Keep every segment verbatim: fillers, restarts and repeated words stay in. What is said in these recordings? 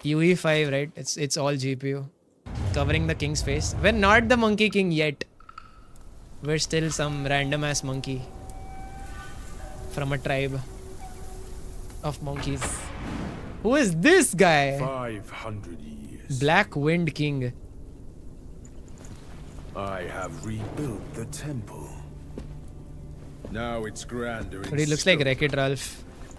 U E five, right? It's it's all G P U. Covering the king's face. We're not the monkey king yet. We're still some random ass monkey from a tribe of monkeys. Who is this guy? Five hundred years. Black Wind King. I have rebuilt the temple. Now it's grander. But he looks like Wreck-It Ralph.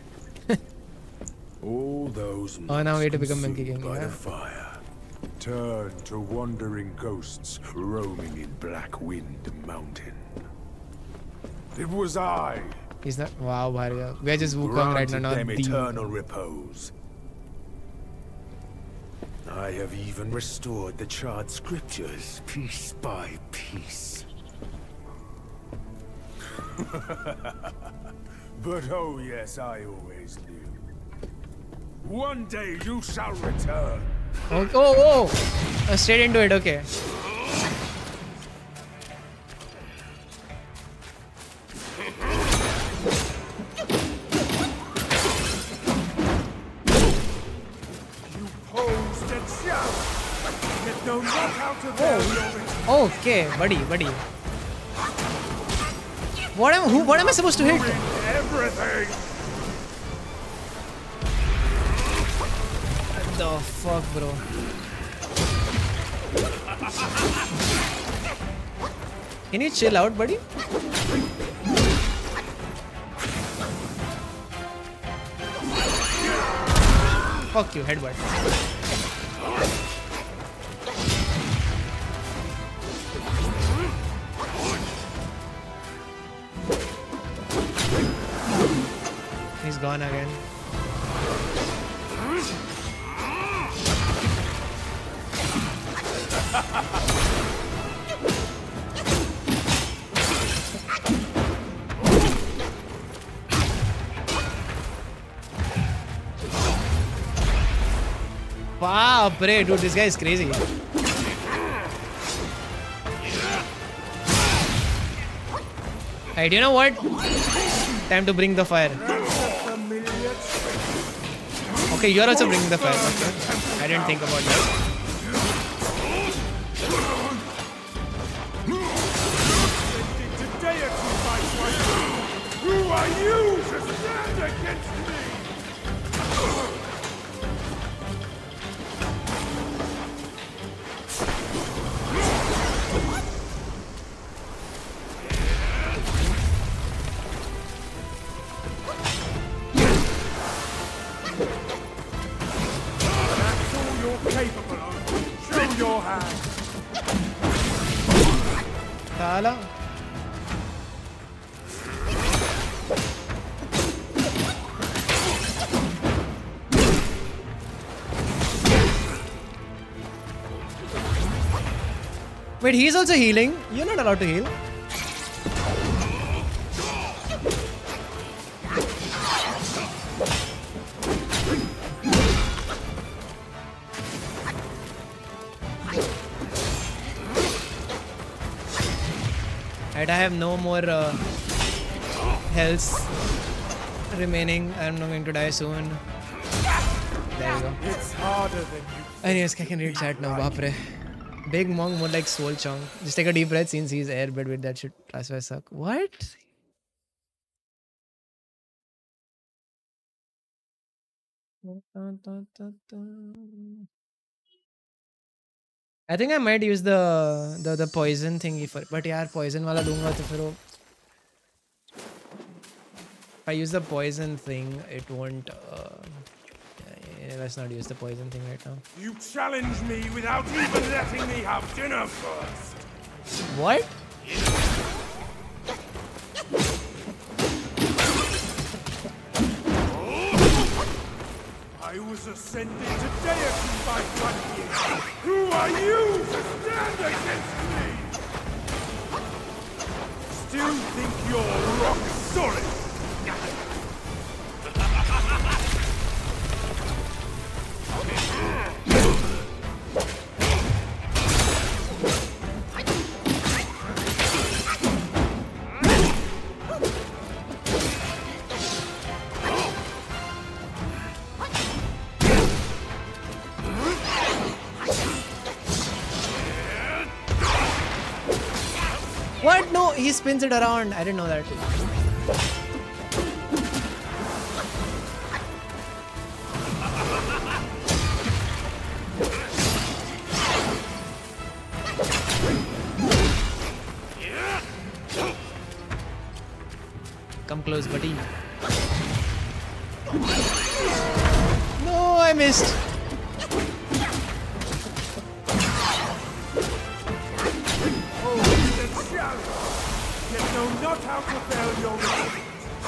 All those On our way to become Monkey King. by Yeah. the fire, turn to wandering ghosts roaming in Black Wind Mountain. It was I. He's not. Wow, Bharya. We are just Wukong right now. Granted Not them the. eternal repose. I have even restored the charred scriptures piece by piece. But oh yes, I always knew. One day you shall return. Oh, oh, oh. Uh, straight into it. Okay. You posed and shout. Get no knockout of them. Okay, buddy, buddy. What am who? What am I supposed to hit? Everything. What the fuck, bro? Can you chill out, buddy? Fuck you, headbutt. He's gone again. Wow, pray, dude, this guy is crazy. Alright, you know what? Time to bring the fire. Okay, you're also bringing the fire. Okay. I didn't think about that. Who are you to stand against me? That's all you're capable of. Show your hand. Tala. Wait, he's also healing. You're not allowed to heal. Right, I have no more uh, health remaining. I'm not going to die soon. There you go. It's harder than you. Anyways, I can read chat now. Bapre. Big monk, more like Soul Chong. Just take a deep breath since he's air, but with that shit, transfer suck. What? I think I might use the the the poison thingy for, but यार poison वाला दूंगा तो फिर वो. If I use the poison thing, it won't. Uh, yeah, let's not use the poison thing right now. You challenge me without even letting me have dinner first. What? I was ascended to deity by one year. Who are you to stand against me? Still think you're rock solid? he spins it around. I didn't know that. Come close, buddy. No, I missed. You know not how to fail your mission.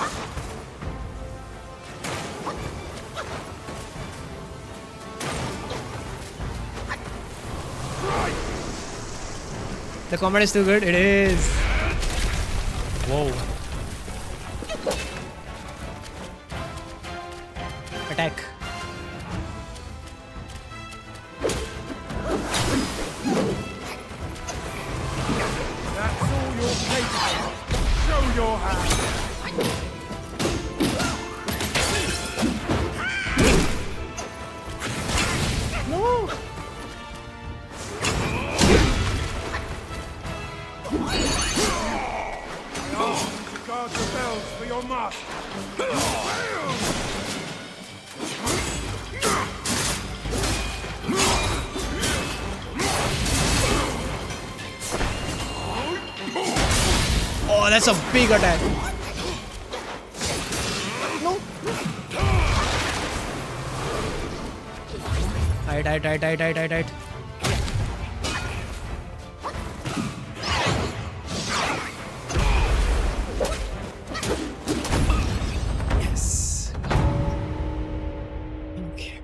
The combat is too good. It is. Whoa. Attack. That's all you're capable of. Show your hand. No. Guard the bells for your master. Oh, that's a big attack. No. Tight, tight, tight, tight, tight, tight, tight. Yes. Okay.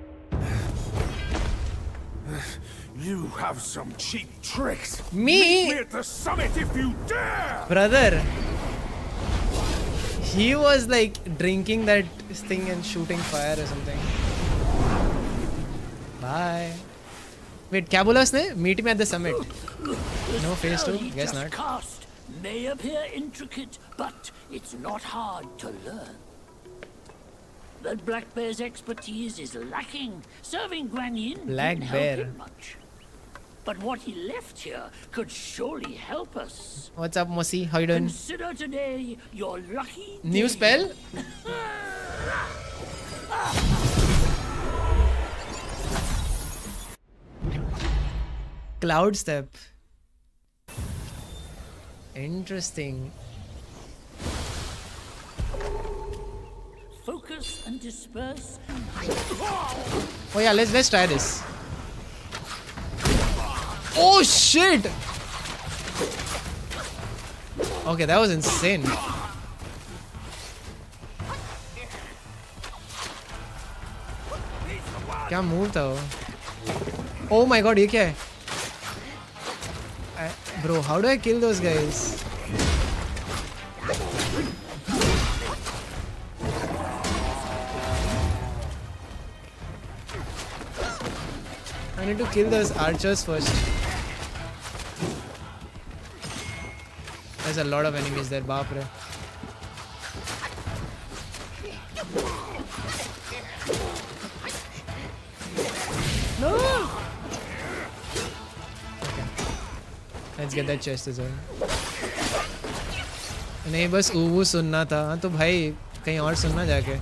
You have some cheap tricks. Me? Meet me at the summit if you dare. Brother, he was like drinking that thing and shooting fire or something. Bye. Wait, क्या बोला उसने? Meet me at the summit. No phase two? Guess not. Cast may appear intricate, but it's not hard to learn. That Black Bear's expertise is lacking. Serving Guan Yin Black didn't Bear. help him much. But what he left here could surely help us. What's up, Mosi? How you doing? Consider today your lucky New day. spell? Cloud step. Interesting. Focus and disperse. Oh yeah, let's let's try this. Oh shit! Okay, that was insane. क्या move था वो? Oh my god, ये क्या है? I- Bro, how do I kill those guys? I need to kill those archers first. There's a lot of enemies there, baapre. No! Okay. Let's get that chest as well. नहीं बस ऊवू सुनना था हाँ तो भाई कहीं और सुनना जाके.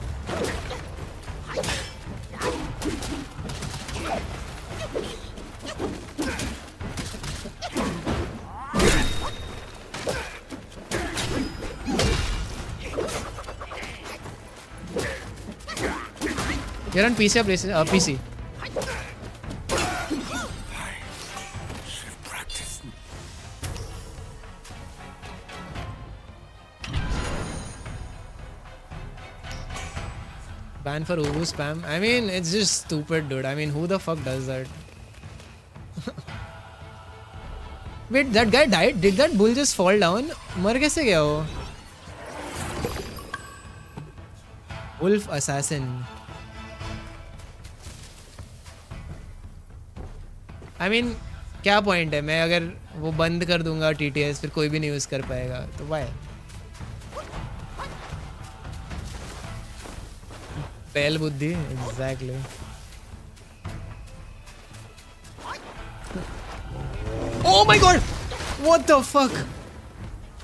You're on P C or PlayStation? Uh, P C. Ban for Uwu spam. I mean, it's just stupid, dude. I mean, who the fuck does that? Wait, that guy died? Did that bull just fall down? मर कैसे गया वो? Wolf assassin. I mean, क्या point है? मैं अगर वो बंद कर दूंगा T T S फिर कोई भी नहीं यूज कर पाएगा तो why? पहल बुद्धि exactly. Oh my god! What the fuck?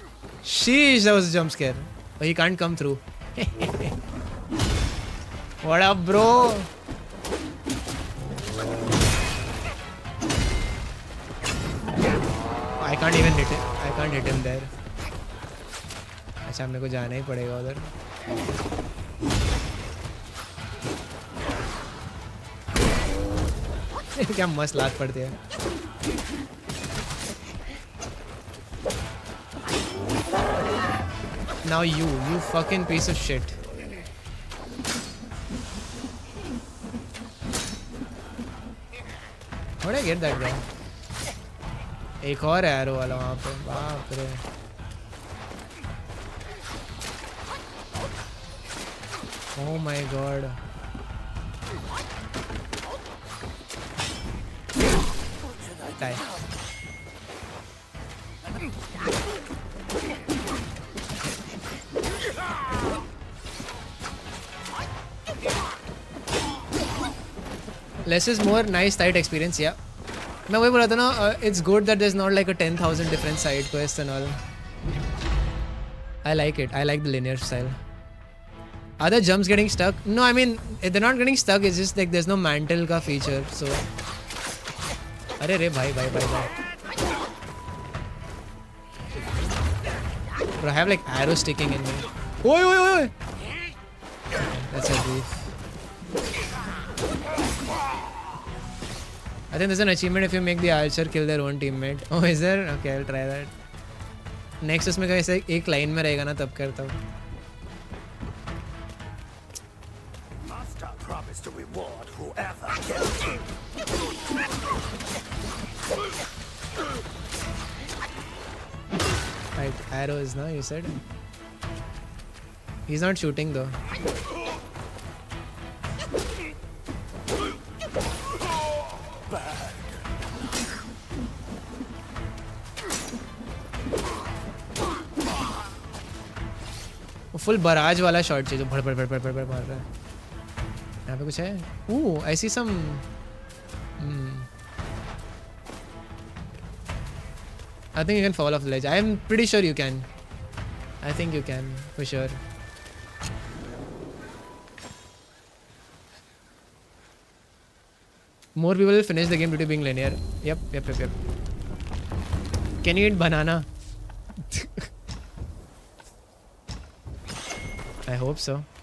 Sheesh, that was a jump scare. But he can't come through. What up, bro? I can't even hit it. I can't hit him there. अच्छा मेरे को जाना ही पड़ेगा उधर. क्या मस्त लात पड़ती है. Now you, you fucking piece of shit. How did I get that guy? एक और एरो वाला वहाँ पे. बाप रे. Oh my god. Die. Less is more. Nice side experience, yeah. मैं वही बोला था ना, it's good that there's not like a ten thousand different side quests and all. I like it. I like the linear style. Are the jumps getting stuck? No, I mean they're not getting stuck. It's just like there's no mantle का feature. So, अरे रे भाई भाई भाई भाई. Bro, I have like arrows sticking in me. Oi oi oi oi. That's a brief. I think there's an achievement if you make the archer kill their own teammate. Oh, is there? Okay, I'll try that. Next उसमें कैसे एक line में रहेगा ना तब करता हूँ. Master promised to reward whoever kills him. Right, arrows, no? You said. He's not shooting though. Full barrage वाला शॉट चाहिए जो भड़ भड़ भड़ भड़ भड़ मार रहा है. यहाँ पे कुछ है. ओह, I see some. Hmm. I think you can fall off the ledge. I am pretty sure you can. I think you can for sure. More people will finish the game due to being linear. Yep, yep, yep, yep. Can you eat banana? I hope so.